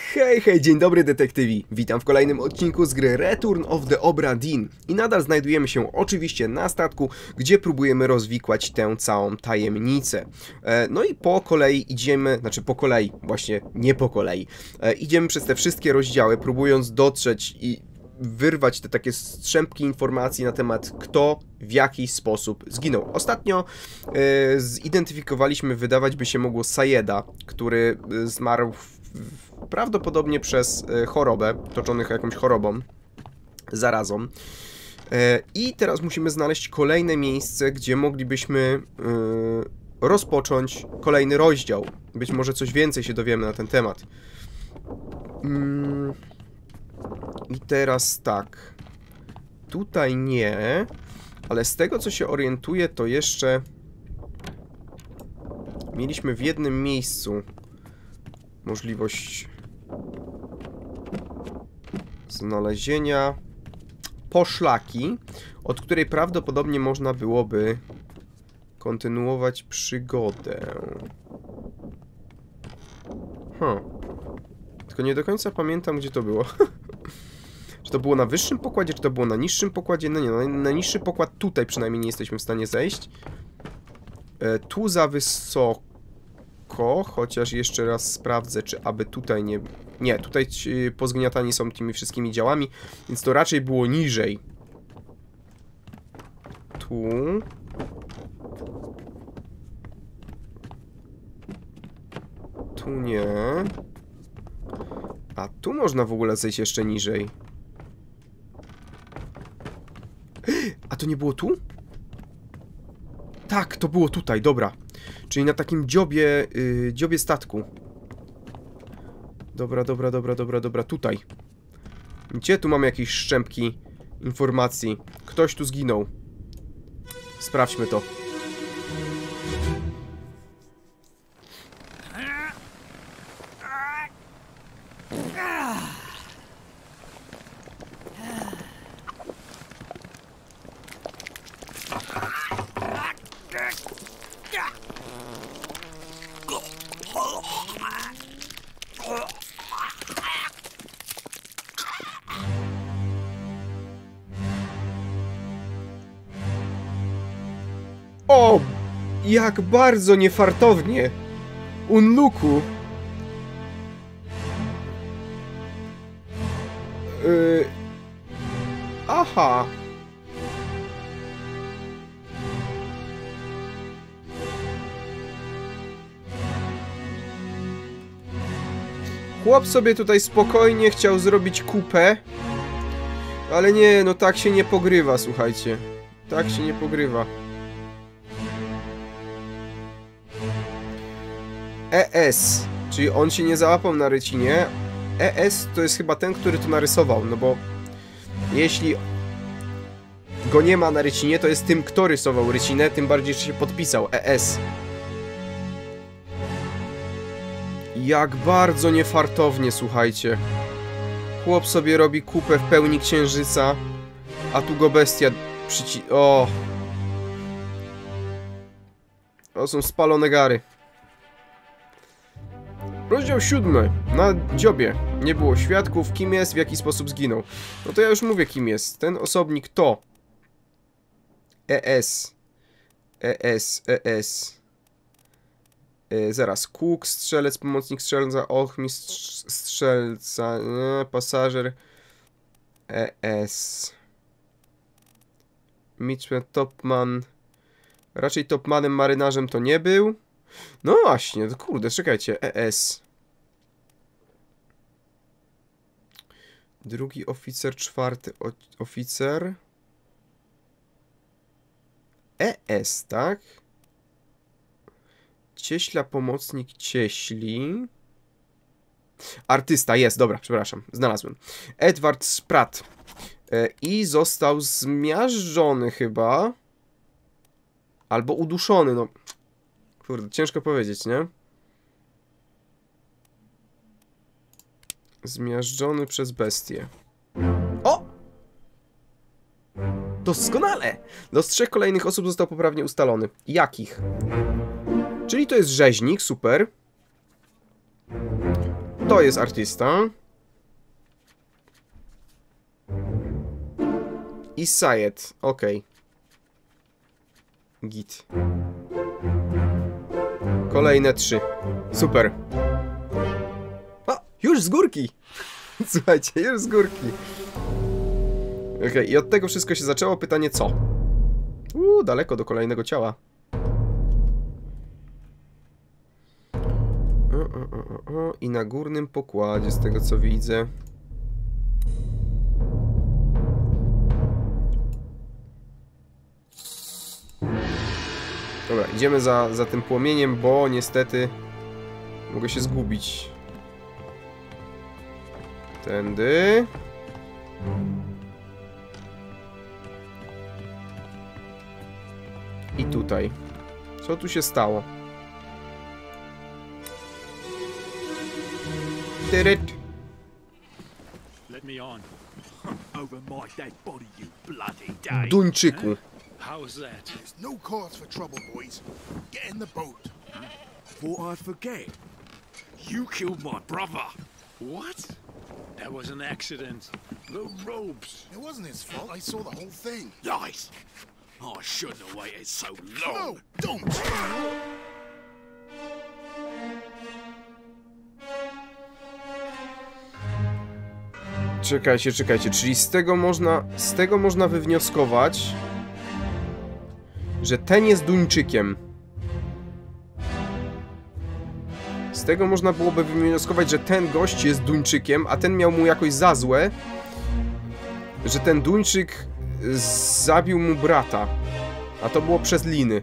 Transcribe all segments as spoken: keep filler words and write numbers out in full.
Hej, hej, dzień dobry detektywi. Witam w kolejnym odcinku z gry Return of the Obra Dinn. I nadal znajdujemy się oczywiście na statku, gdzie próbujemy rozwikłać tę całą tajemnicę. E, no i po kolei idziemy, znaczy po kolei, właśnie nie po kolei. E, idziemy przez te wszystkie rozdziały, próbując dotrzeć i wyrwać te takie strzępki informacji na temat kto w jaki sposób zginął. Ostatnio e, zidentyfikowaliśmy, wydawać by się mogło, Sayeda, który zmarł w prawdopodobnie przez chorobę, toczonych jakąś chorobą, zarazą. I teraz musimy znaleźć kolejne miejsce, gdzie moglibyśmy rozpocząć kolejny rozdział. Być może coś więcej się dowiemy na ten temat. I teraz tak. Tutaj nie, ale z tego co się orientuję, to jeszcze mieliśmy w jednym miejscu możliwość znalezienia poszlaki, od której prawdopodobnie można byłoby kontynuować przygodę. Huh. Tylko nie do końca pamiętam, gdzie to było. Czy to było na wyższym pokładzie, czy to było na niższym pokładzie? No nie, no, na niższy pokład tutaj przynajmniej nie jesteśmy w stanie zejść. E, tu za wysoko. Chociaż jeszcze raz sprawdzę, czy aby tutaj nie... Nie, tutaj ci pozgniatani są tymi wszystkimi działami, więc to raczej było niżej. Tu... Tu nie... A tu można w ogóle zejść jeszcze niżej. A to nie było tu? Tak, to było tutaj, dobra. Czyli na takim dziobie, yy, dziobie statku. Dobra, dobra, dobra, dobra, dobra, tutaj. Gdzie tu mamy jakieś szczępki informacji? Ktoś tu zginął. Sprawdźmy to. O! Jak bardzo niefartownie! Unluku! Yy... Aha! Chłop sobie tutaj spokojnie chciał zrobić kupę. Ale nie, no tak się nie pogrywa, słuchajcie. Tak się nie pogrywa. E S, czyli on się nie załapał na rycinie. E S to jest chyba ten, który to narysował, no bo jeśli go nie ma na rycinie, to jest tym, kto rysował rycinę, tym bardziej, że się podpisał E S. Jak bardzo niefartownie, słuchajcie. Chłop sobie robi kupę w pełni księżyca, a tu go bestia przyci... O! To są spalone gary. Rozdział siódmy. Na dziobie. Nie było świadków. Kim jest, w jaki sposób zginął. No to ja już mówię, kim jest. Ten osobnik to E S. E S. E S. E, zaraz. Cook, strzelec, pomocnik strzelca, ochmistrz strzelca, nie, pasażer. E S. Mitchell, topman. Raczej topmanem, marynarzem to nie był. No właśnie, to kurde, czekajcie, E S. Drugi oficer, czwarty oficer. E S, tak? Cieśla, pomocnik cieśli. Artysta, jest, dobra, przepraszam, znalazłem. Edward Spratt. E, I został zmiażdżony chyba. Albo uduszony, no. Kurde, ciężko powiedzieć, nie? Zmiażdżony przez bestię. O! Doskonale! Los trzech kolejnych osób został poprawnie ustalony. Jakich? Czyli to jest rzeźnik, super. to jest artysta. I Sayed, okej. Okay. Git. Kolejne trzy. Super. A, już z górki! Słuchajcie, już z górki. Okej, okay, i od tego wszystko się zaczęło. Pytanie co? Uuu, daleko do kolejnego ciała. O, o, o, o. I na górnym pokładzie, z tego co widzę. Dobra, idziemy za, za tym płomieniem, bo niestety mogę się zgubić. Tędy. I tutaj. Co tu się stało? Tyryt. Duńczyku. How's that? There's no cause for trouble, boys. Get in the boat. Huh? Thought I'd forget. You killed my brother. What? That was an accident. The ropes. It wasn't his fault. I saw the whole thing. Lies. I shouldn't have waited so long. No, don't. Czekajcie, czekajcie, czyli z tego można, z tego można wywnioskować, że ten jest Duńczykiem. Z tego można byłoby wywnioskować, że ten gość jest Duńczykiem, a ten miał mu jakoś za złe, że ten Duńczyk zabił mu brata. A to było przez liny.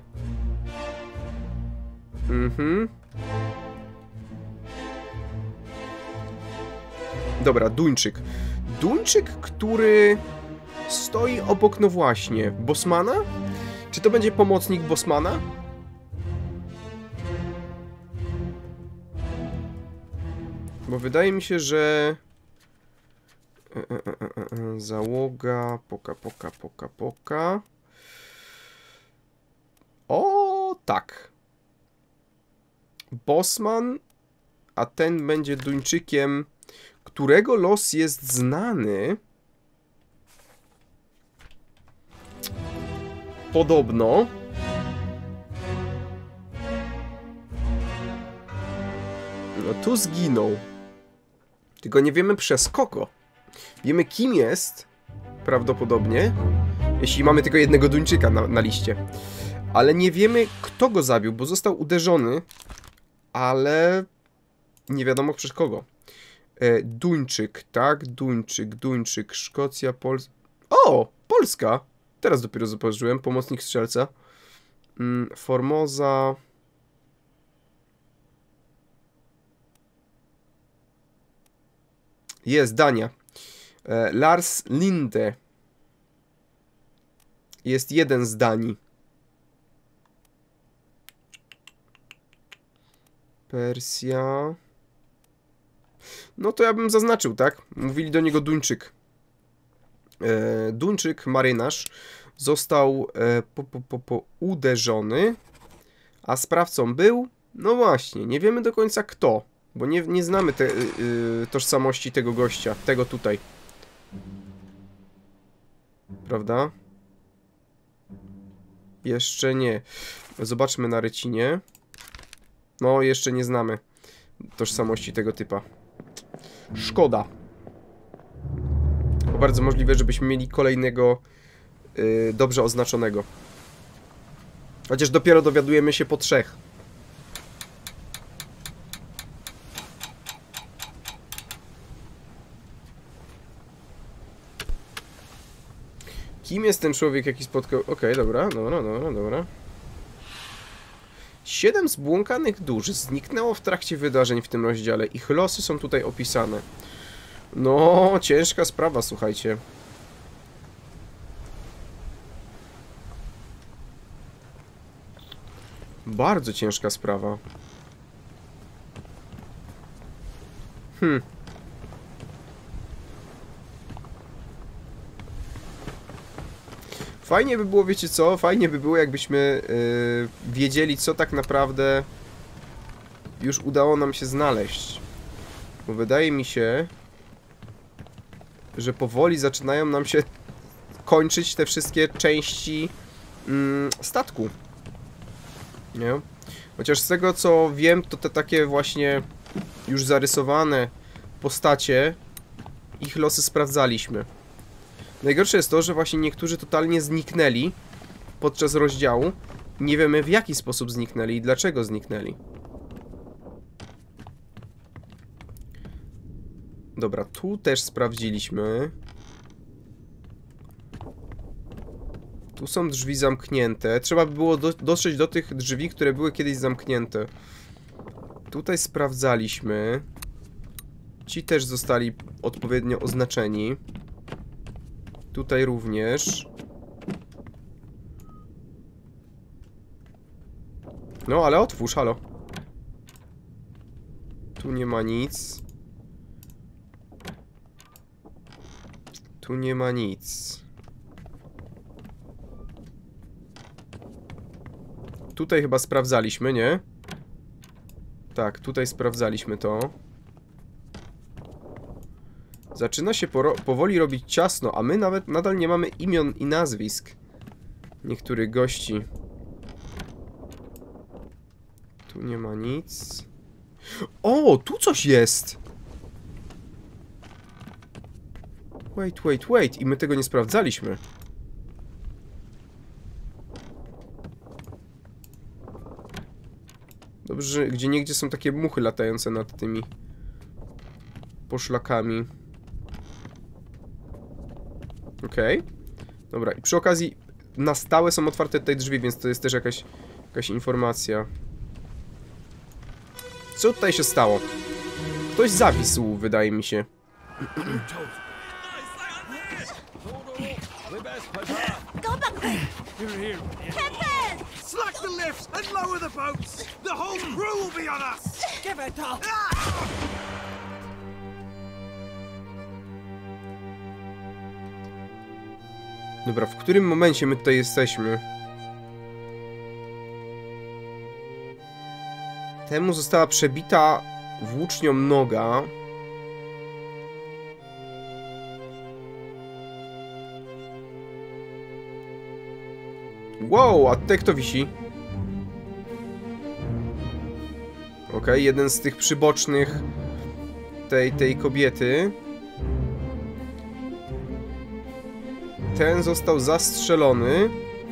Mhm. Dobra, Duńczyk. Duńczyk, który stoi obok, no właśnie, Bosmana? Czy to będzie pomocnik Bosmana? Bo wydaje mi się, że... E, e, e, e, załoga... Poka, poka, poka, poka... O, tak. Bosman, a ten będzie Duńczykiem, którego los jest znany. Podobno. No tu zginął. Tylko nie wiemy przez kogo. Wiemy kim jest, prawdopodobnie, jeśli mamy tylko jednego Duńczyka na, na liście. Ale nie wiemy, kto go zabił, bo został uderzony, ale nie wiadomo przez kogo. E, Duńczyk, tak? Duńczyk, Duńczyk, Szkocja, Polska. O! Polska! Teraz dopiero zobaczyłem. Pomocnik strzelca. Mm, Formosa. Jest, Dania. E, Lars Linde. Jest jeden z Danii. Persja. No to ja bym zaznaczył, tak? Mówili do niego Duńczyk. E, Duńczyk, marynarz, został e, po, po, po, po uderzony, a sprawcą był, no właśnie, nie wiemy do końca kto, bo nie, nie znamy te, y, tożsamości tego gościa, tego tutaj. Prawda? Jeszcze nie. Zobaczmy na rycinie. No, jeszcze nie znamy tożsamości tego typa. Szkoda. Bo bardzo możliwe, żebyśmy mieli kolejnego yy, dobrze oznaczonego. Chociaż dopiero dowiadujemy się po trzech. Kim jest ten człowiek, jaki spotkał... Okej, okay, dobra, dobra, dobra, dobra. Siedem zbłąkanych dusz zniknęło w trakcie wydarzeń w tym rozdziale. Ich losy są tutaj opisane. No, ciężka sprawa, słuchajcie. Bardzo ciężka sprawa. Hmm. Fajnie by było, wiecie co? Fajnie by było, jakbyśmy yy, wiedzieli, co tak naprawdę już udało nam się znaleźć. Bo wydaje mi się, że powoli zaczynają nam się kończyć te wszystkie części mm, statku. Nie? Chociaż z tego co wiem, to te takie właśnie już zarysowane postacie, ich losy sprawdzaliśmy. Najgorsze jest to, że właśnie niektórzy totalnie zniknęli podczas rozdziału. Nie wiemy, w jaki sposób zniknęli i dlaczego zniknęli. Dobra, tu też sprawdziliśmy. Tu są drzwi zamknięte. Trzeba by było do, dotrzeć do tych drzwi, które były kiedyś zamknięte. Tutaj sprawdzaliśmy. Ci też zostali odpowiednio oznaczeni. Tutaj również. No, ale otwórz, halo. Tu nie ma nic. Tu nie ma nic. Tutaj chyba sprawdzaliśmy, nie? Tak, tutaj sprawdzaliśmy to. Zaczyna się powoli robić ciasno, a my nawet nadal nie mamy imion i nazwisk niektórych gości. Tu nie ma nic. O, tu coś jest! Wait, wait, wait. I my tego nie sprawdzaliśmy. Dobrze, gdzie niegdzie są takie muchy latające nad tymi poszlakami. Okej. Okay. Dobra, i przy okazji na stałe są otwarte tutaj drzwi, więc to jest też jakaś, jakaś informacja. Co tutaj się stało? Ktoś zawisł, wydaje mi się. Slack the lifts and lower the boats! The whole crew will be on us! Give it up! Dobra, w którym momencie my tutaj jesteśmy? Temu została przebita włócznią noga. Wow, a tutaj kto wisi? Okej, okay, jeden z tych przybocznych tej, tej kobiety. Ten został zastrzelony.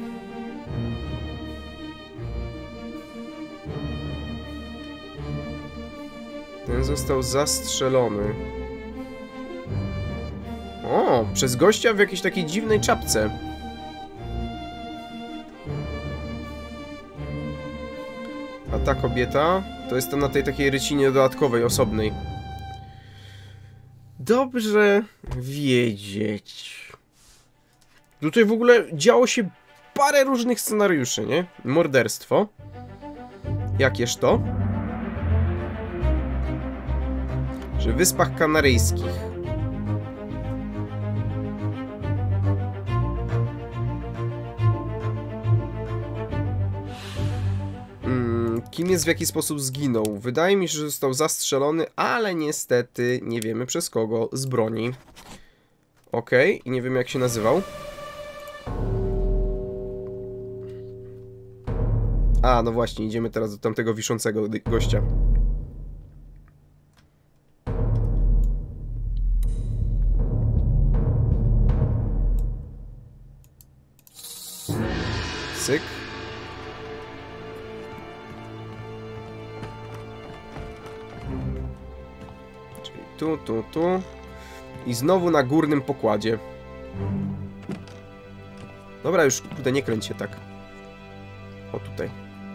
Ten został zastrzelony. O, przez gościa w jakiejś takiej dziwnej czapce. A ta kobieta to jest to na tej takiej rycinie dodatkowej, osobnej. Dobrze wiedzieć. Tutaj w ogóle działo się parę różnych scenariuszy, nie? Morderstwo. Jakież to? Że w Wyspach Kanaryjskich. Hmm, kim jest, w jaki sposób zginął? Wydaje mi się, że został zastrzelony, ale niestety nie wiemy przez kogo, z broni. Okej, i nie wiemy jak się nazywał. A, no właśnie, idziemy teraz do tamtego wiszącego gościa. Cyk. Czyli tu, tu, tu. I znowu na górnym pokładzie. Dobra, już kurde, nie kręć się tak. O, tutaj.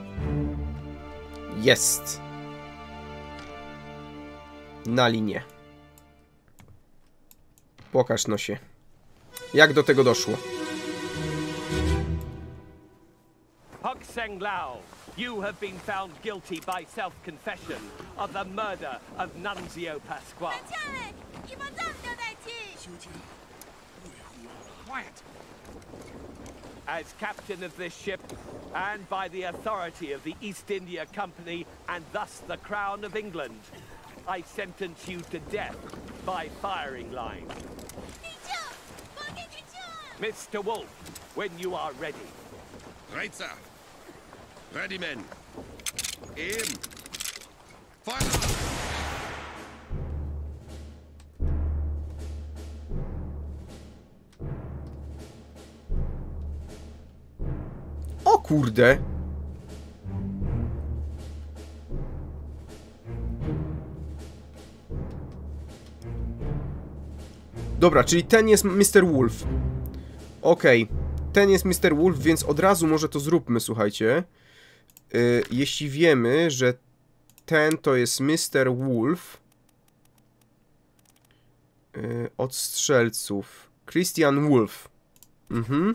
Jest. Na linię. Pokaż no się. Jak do tego doszło? Hok Seng Lao, you have been found guilty by self-confession of the murder of Nunzio Pasquale. Quiet! As captain of this ship, and by the authority of the East India Company, and thus the Crown of England, I sentence you to death by firing line. Mister Wolf, when you are ready. Right, sir. Ready, men. Aim. Fire! O kurde! Dobra, czyli ten jest mister Wolf. Okej, okay. Ten jest mister Wolf, więc od razu może to zróbmy, słuchajcie. Yy, jeśli wiemy, że ten to jest mister Wolf yy, od strzelców. Christian Wolf. Mhm.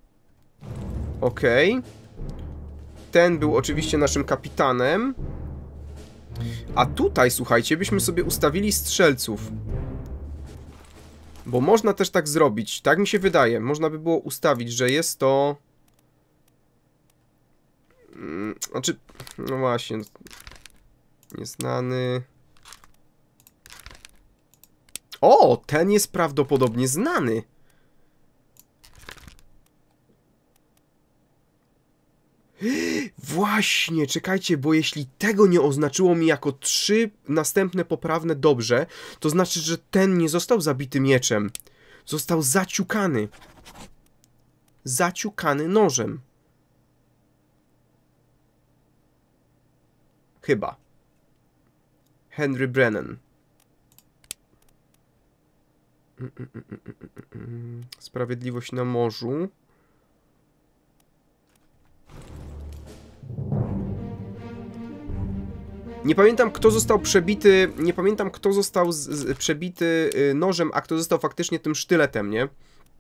Okej. Okay. Ten był oczywiście naszym kapitanem. A tutaj, słuchajcie, byśmy sobie ustawili strzelców. Bo można też tak zrobić. Tak mi się wydaje. Można by było ustawić, że jest to... Hmm, znaczy... No właśnie. Nieznany... O! Ten jest prawdopodobnie znany. Właśnie, czekajcie, bo jeśli tego nie oznaczyło mi jako trzy następne poprawne dobrze, to znaczy, że ten nie został zabity mieczem. Został zaciukany. Zaciukany nożem. Chyba. Henry Brennan. Sprawiedliwość na morzu. Nie pamiętam, kto został przebity, nie pamiętam, kto został z, z, przebity y, nożem, a kto został faktycznie tym sztyletem, nie?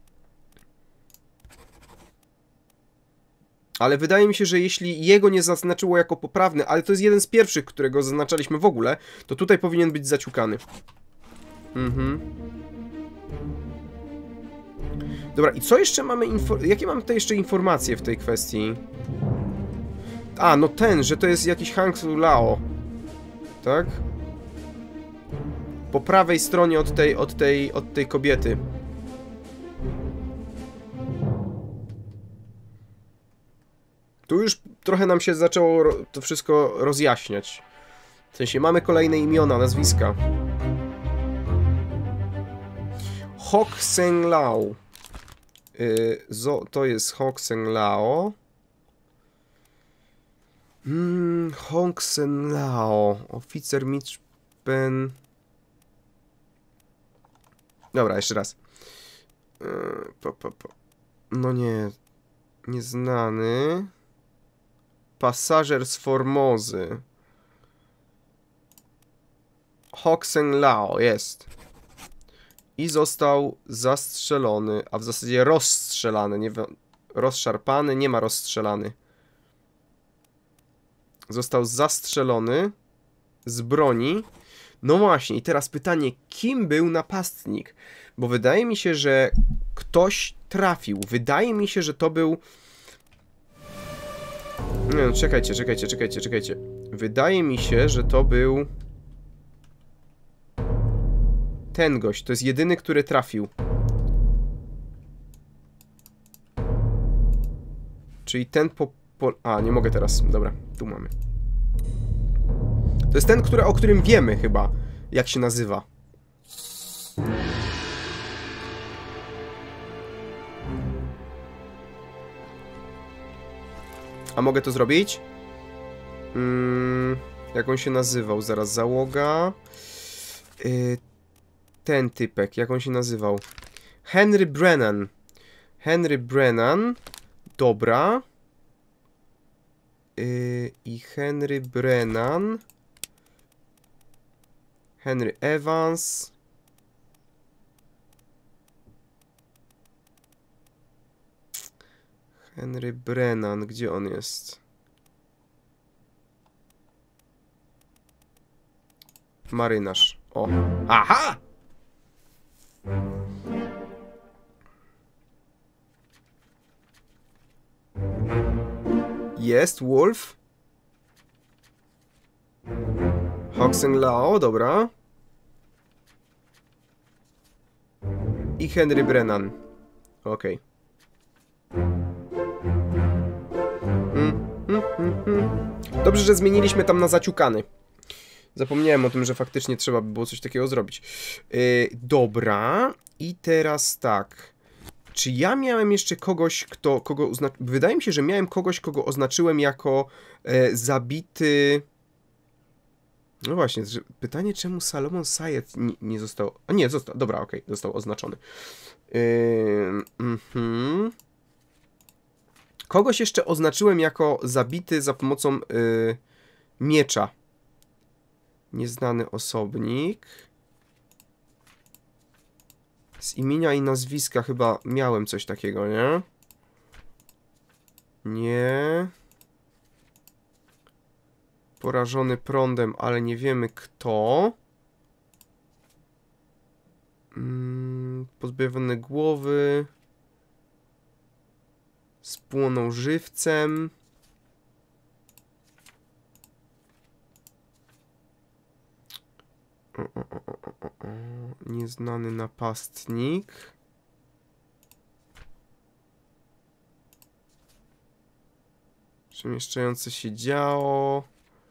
Ale wydaje mi się, że jeśli jego nie zaznaczyło jako poprawny, ale to jest jeden z pierwszych, którego zaznaczaliśmy w ogóle, to tutaj powinien być zaciukany. Mhm. Dobra, i co jeszcze mamy, info- jakie mamy tutaj jeszcze informacje w tej kwestii? A, no ten, że to jest jakiś Hang Lao. Tak? Po prawej stronie od tej, od tej, od tej kobiety. Tu już trochę nam się zaczęło to wszystko rozjaśniać. W sensie mamy kolejne imiona, nazwiska. Hok Seng Lao. Yy, zo, to jest Hok Seng Lao. Hmm, Hong Sen Lao, oficer Mitchpen. Dobra, jeszcze raz. Yy, po, po, po. No nie, nieznany. Pasażer z Formozy. Hok Sen Lao, jest. I został zastrzelony, a w zasadzie rozstrzelany, nie rozszarpany, nie ma rozstrzelany. Został zastrzelony z broni. No właśnie, i teraz pytanie, kim był napastnik? Bo wydaje mi się, że ktoś trafił. Wydaje mi się, że to był... Nie no, czekajcie, czekajcie, czekajcie, czekajcie. Wydaje mi się, że to był... ten gość. To jest jedyny, który trafił. Czyli ten po... po... A, nie mogę teraz. Dobra, tu mamy. To jest ten, który, o którym wiemy chyba, jak się nazywa. A mogę to zrobić? Mm, jak on się nazywał? Zaraz, załoga. Yy, ten typek, jak on się nazywał? Henry Brennan. Henry Brennan. Dobra. Yy, I Henry Brennan. Henry Evans. Henry Brennan, gdzie on jest? Marynarz. O. Aha! Jest Wolf. Hoxenlao, dobra. I Henry Brennan. Okej. Okay. Mm, mm, mm, mm. Dobrze, że zmieniliśmy tam na zaciukany. Zapomniałem o tym, że faktycznie trzeba by było coś takiego zrobić. Yy, dobra. I teraz tak. Czy ja miałem jeszcze kogoś, kto, kogo oznaczyłem? Wydaje mi się, że miałem kogoś, kogo oznaczyłem jako e, zabity... No właśnie, pytanie, czemu Salomon Sayed nie, nie został... A nie, został, dobra, okej, okay, został oznaczony. Yy, mm-hmm. Kogoś jeszcze oznaczyłem jako zabity za pomocą yy, miecza. Nieznany osobnik. Z imienia i nazwiska chyba miałem coś takiego, nie? Nie. Porażony prądem, ale nie wiemy kto. Mm, pozbawione głowy. Spłonął żywcem. O, o, o, o, o, o. Nieznany napastnik. Przemieszczające się działo.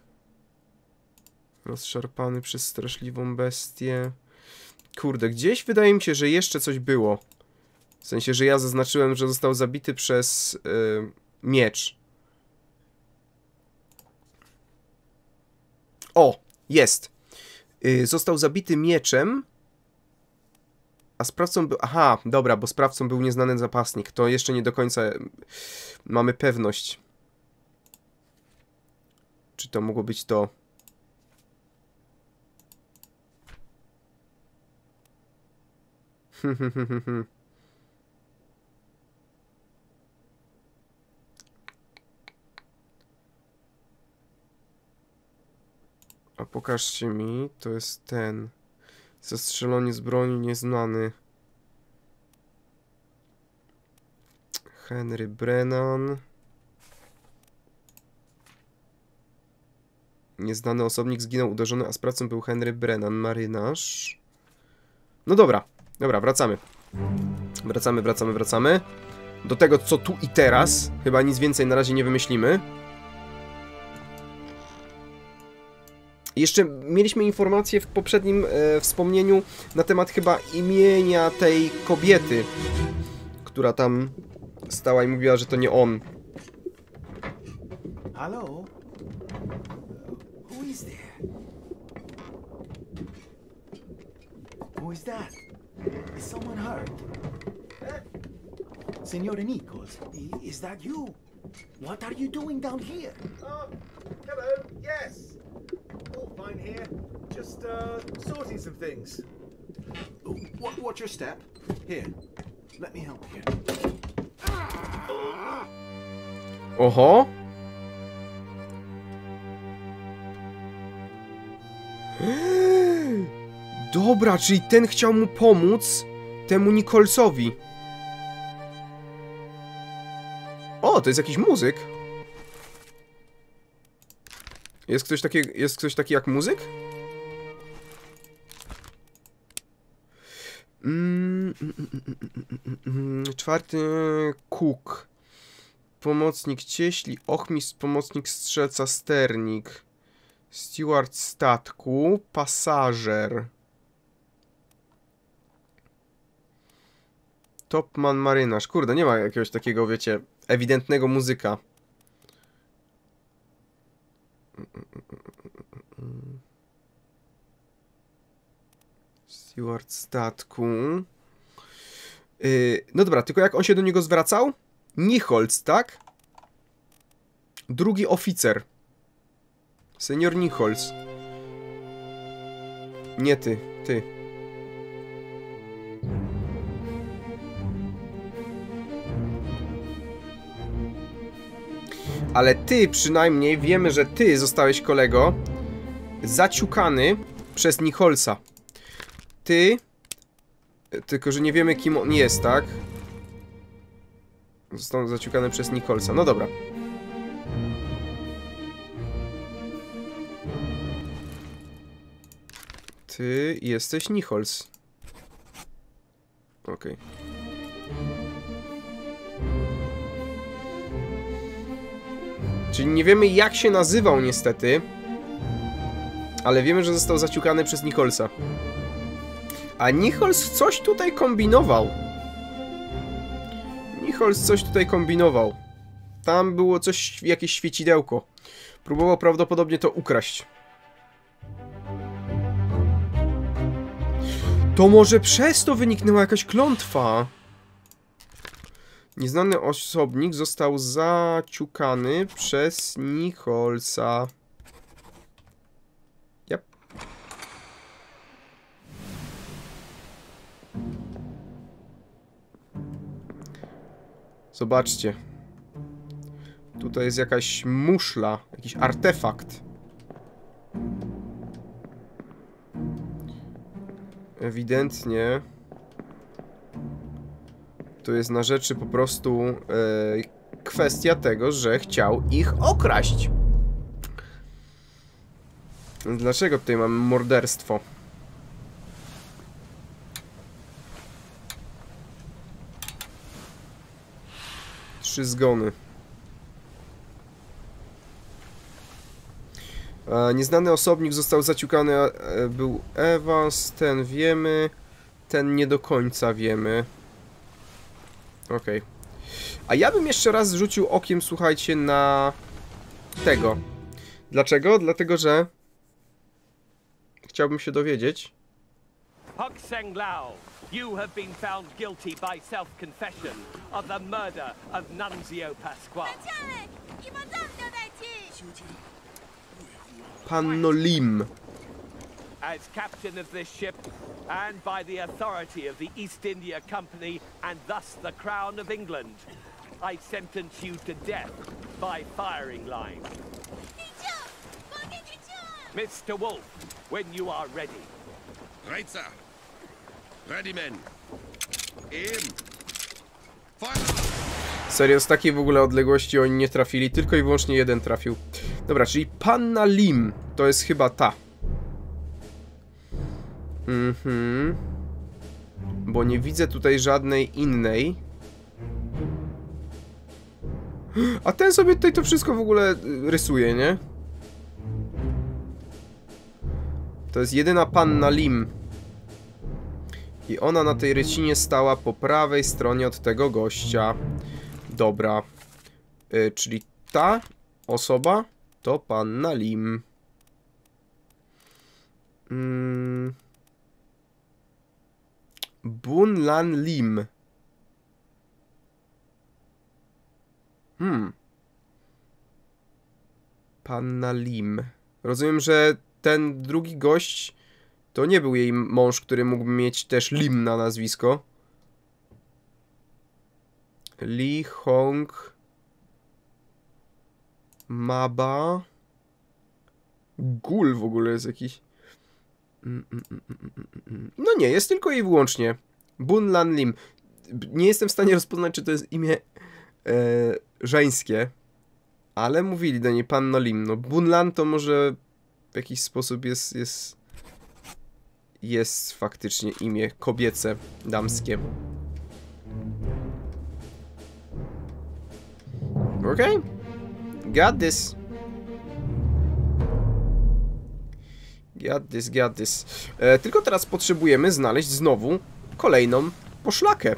Rozszarpany przez straszliwą bestię. Kurde, gdzieś wydaje mi się, że jeszcze coś było. W sensie, że ja zaznaczyłem, że został zabity przez yy, miecz. O, jest. Yy, został zabity mieczem. A sprawcą był... Aha, dobra, bo sprawcą był nieznany zapasnik. To jeszcze nie do końca mamy pewność. Czy to mogło być to? A pokażcie mi, to jest ten. Zastrzelony z broni nieznany. Henry Brennan. Nieznany osobnik zginął uderzony, a sprawcą był Henry Brennan, marynarz. No dobra, dobra, wracamy. Wracamy, wracamy, wracamy. Do tego, co tu i teraz. Chyba nic więcej na razie nie wymyślimy. Jeszcze mieliśmy informację w poprzednim e, wspomnieniu na temat chyba imienia tej kobiety, która tam stała i mówiła, że to nie on. Hello? Who is there? Who is that? Is someone hurt? Senor Nichols, i- is that you? What are you doing down here? Oh, hello, yes. All fine here. Just, uh, sorting some things. Oh, what, what's your step? Here, let me help you. Oho. Dobra, czyli ten chciał mu pomóc temu Nicholsowi. O, to jest jakiś muzyk. Jest ktoś taki, jest ktoś taki jak muzyk? Mm, mm, mm, mm, czwarty Cook. Pomocnik cieśli, ochmistrz, pomocnik strzelca, sternik. Steward statku, pasażer. Topman marynarz. Kurde, nie ma jakiegoś takiego, wiecie, ewidentnego muzyka. Steward statku. Yy, no dobra, tylko jak on się do niego zwracał? Nichols, tak? Drugi oficer. Senior Nichols. Nie ty, ty. Ale ty przynajmniej wiemy, że ty zostałeś, kolego, zaciukany przez Nicholsa. Ty... Tylko, że nie wiemy, kim on jest, tak? Został zaciukany przez Nicholsa. No dobra. Ty jesteś Nichols. Okej. Okay. Czyli nie wiemy, jak się nazywał niestety. Ale wiemy, że został zaciukany przez Nicholsa. A Nichols coś tutaj kombinował. Nichols coś tutaj kombinował. Tam było coś, jakieś świecidełko. Próbował prawdopodobnie to ukraść. To może przez to wyniknęła jakaś klątwa. Nieznany osobnik został zaciukany przez Nicholsa. Yep. Zobaczcie. Tutaj jest jakaś muszla, jakiś artefakt. Ewidentnie to jest na rzeczy po prostu e, kwestia tego, że chciał ich okraść. Dlaczego tutaj mamy morderstwo? Trzy zgony. E, nieznany osobnik został zaciukany, e, był Evans, ten wiemy, ten nie do końca wiemy. Okej. Okay. A ja bym jeszcze raz rzucił okiem, słuchajcie, na tego. Dlaczego? Dlatego, że chciałbym się dowiedzieć. Hok Seng Lao, you have been found guilty by self-confession of the murder of Nunzio Pasquale. Panno Lim. As captain of this ship, and by the authority of the East India Company, and thus the Crown of England, I sentence you to death by firing line. Mister Wolf, when you are ready. Reizer! Ready, men! Aim! Fire! Serio, z takiej w ogóle odległości oni nie trafili, tylko i wyłącznie jeden trafił. Dobra, czyli Panna Lim to jest chyba ta. Mhm. Bo nie widzę tutaj żadnej innej. A ten sobie tutaj to wszystko w ogóle rysuje, nie? To jest jedyna Panna Lim. I ona na tej rycinie stała po prawej stronie od tego gościa. Dobra. Yy, czyli ta osoba to Panna Lim. Mm. Bun Lan Lim. Hmm. Panna Lim. Rozumiem, że ten drugi gość to nie był jej mąż, który mógłby mieć też Lim na nazwisko. Li Hong Maba Gul w ogóle jest jakiś. No nie, jest tylko i wyłącznie Bun Lan Lim. Nie jestem w stanie rozpoznać, czy to jest imię e, żeńskie, ale mówili do niej Panno Lim. No Bun Lan to może w jakiś sposób jest jest jest faktycznie imię kobiece, damskie. Okej. Okay. Got this. Got this, got this. E, tylko teraz potrzebujemy znaleźć znowu kolejną poszlakę.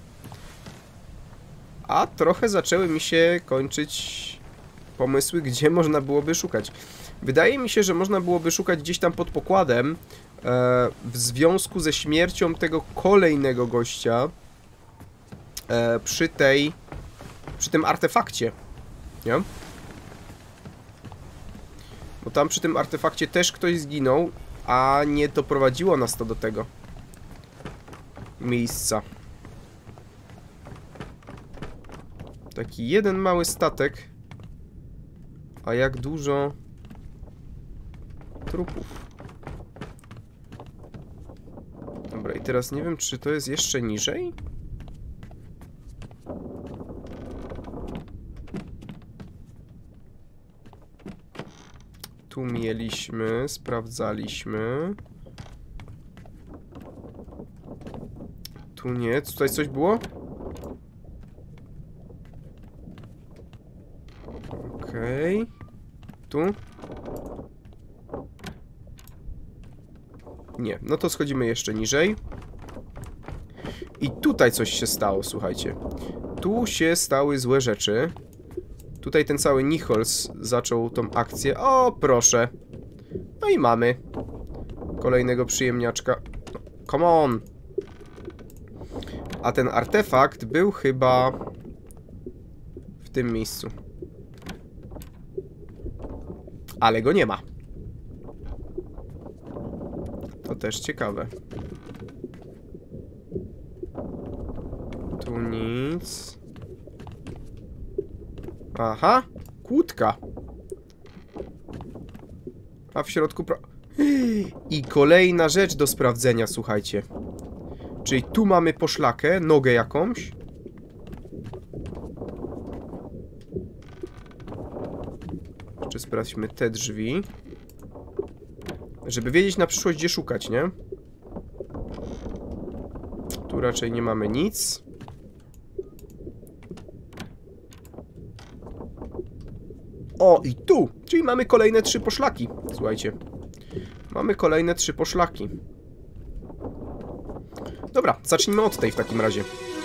A trochę zaczęły mi się kończyć pomysły, gdzie można byłoby szukać. Wydaje mi się, że można byłoby szukać gdzieś tam pod pokładem e, w związku ze śmiercią tego kolejnego gościa e, przy tej przy tym artefakcie. Nie? Bo tam przy tym artefakcie też ktoś zginął, a nie doprowadziło nas to do tego miejsca. Taki jeden mały statek, a jak dużo trupów. Dobra, i teraz nie wiem, czy to jest jeszcze niżej? Tu mieliśmy, sprawdzaliśmy. Tu nie, tutaj coś było? Okej. Okay. Tu? Nie, no to schodzimy jeszcze niżej. I tutaj coś się stało, słuchajcie. Tu się stały złe rzeczy. Tutaj ten cały Nichols zaczął tą akcję. O, proszę. No i mamy kolejnego przyjemniaczka. No, come on. A ten artefakt był chyba w tym miejscu. Ale go nie ma. To też ciekawe. Tu nic. Aha, kłódka. A w środku pra... I kolejna rzecz do sprawdzenia, słuchajcie. Czyli tu mamy poszlakę, nogę jakąś. Jeszcze sprawdźmy te drzwi. Żeby wiedzieć na przyszłość, gdzie szukać, nie? Tu raczej nie mamy nic. O, i tu! Czyli mamy kolejne trzy poszlaki. Słuchajcie. Mamy kolejne trzy poszlaki. Dobra, zacznijmy od tej w takim razie.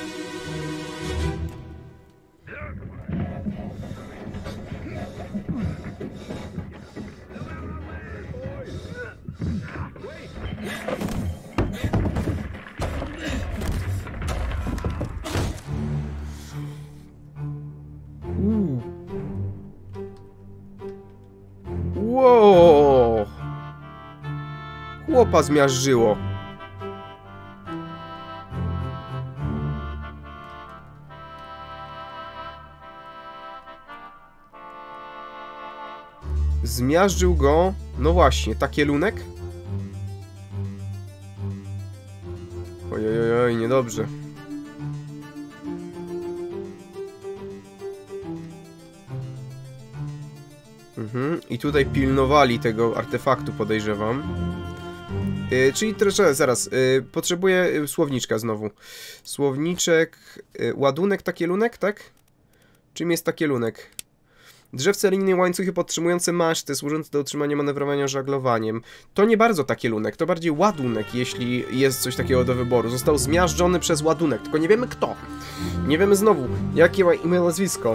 Wow! Chłopa zmiażdżyło. Zmiażdżył go... No właśnie, takielunek? Ojojoj, niedobrze. Mhm. I tutaj pilnowali tego artefaktu, podejrzewam. Yy, czyli troszeczkę, zaraz, yy, potrzebuję yy, słowniczka znowu. Słowniczek, yy, ładunek, takielunek, tak? Czym jest takielunek? Drzewce, linie, łańcuchy podtrzymujące maszty, służące do utrzymania manewrowania żaglowaniem. To nie bardzo takielunek, to bardziej ładunek, jeśli jest coś takiego do wyboru. Został zmiażdżony przez ładunek, tylko nie wiemy kto. Nie wiemy znowu, jakie ma imię, nazwisko.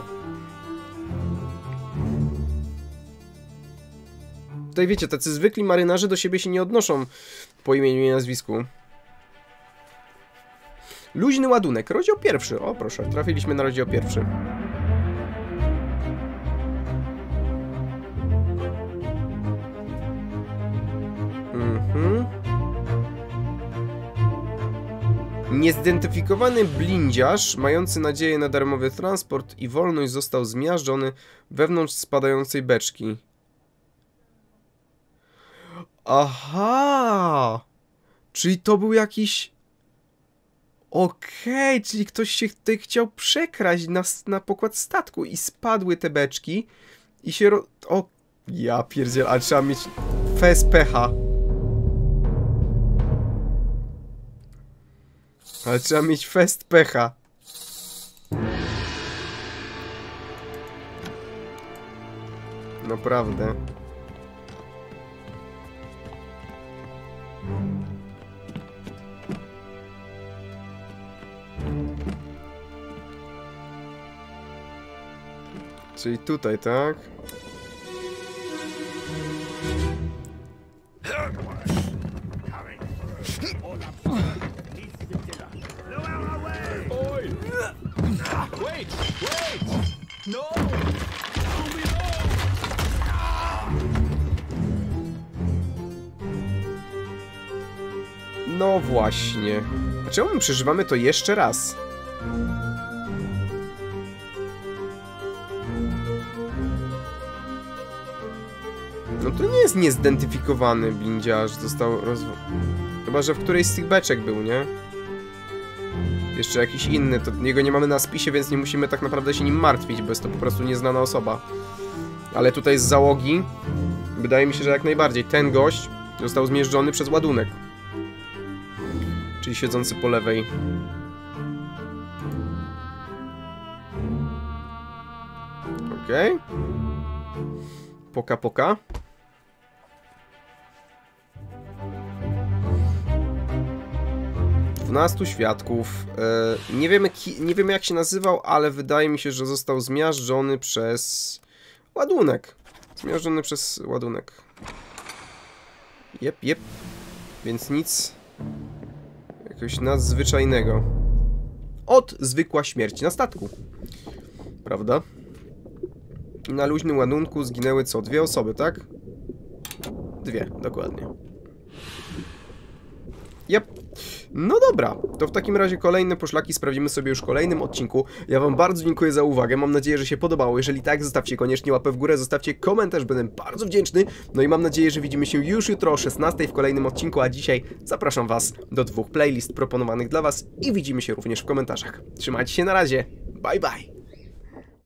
Tutaj wiecie, tacy zwykli marynarze do siebie się nie odnoszą po imieniu i nazwisku. Luźny ładunek, rozdział pierwszy. O proszę, trafiliśmy na rozdział pierwszy. Mhm. Niezidentyfikowany blindziarz, mający nadzieję na darmowy transport i wolność, został zmiażdżony wewnątrz spadającej beczki. Aha! Czyli to był jakiś... Okej, okay, czyli ktoś się tutaj chciał przekraść na, na pokład statku i spadły te beczki i się ro... O... Ja pierdziel, ale trzeba mieć fez pecha. Ale trzeba mieć fest pecha. Naprawdę. Czyli tutaj, tak? No właśnie. A czemu my przeżywamy to jeszcze raz? No to nie jest niezidentyfikowany blindziarz, został rozwo... Chyba że w którejś z tych beczek był, nie? Jeszcze jakiś inny, to jego nie mamy na spisie, więc nie musimy tak naprawdę się nim martwić, bo jest to po prostu nieznana osoba. Ale tutaj z załogi wydaje mi się, że jak najbardziej ten gość został zmierzczony przez ładunek. Czyli siedzący po lewej. Okej. Okay. Poka, poka. dwunastu świadków. Yy, nie, wiemy, nie wiemy jak się nazywał, ale wydaje mi się, że został zmiażdżony przez ładunek. Zmiażdżony przez ładunek. Jep, jep. Więc nic jakiegoś nadzwyczajnego. Od zwykła śmierć na statku. Prawda? I na luźnym ładunku zginęły co? Dwie osoby, tak? Dwie, dokładnie. Jep. No dobra, to w takim razie kolejne poszlaki sprawdzimy sobie już w kolejnym odcinku. Ja wam bardzo dziękuję za uwagę, mam nadzieję, że się podobało. Jeżeli tak, zostawcie koniecznie łapę w górę, zostawcie komentarz, będę bardzo wdzięczny. No i mam nadzieję, że widzimy się już jutro o szesnastej w kolejnym odcinku, a dzisiaj zapraszam was do dwóch playlist proponowanych dla was i widzimy się również w komentarzach. Trzymajcie się, na razie, bye bye!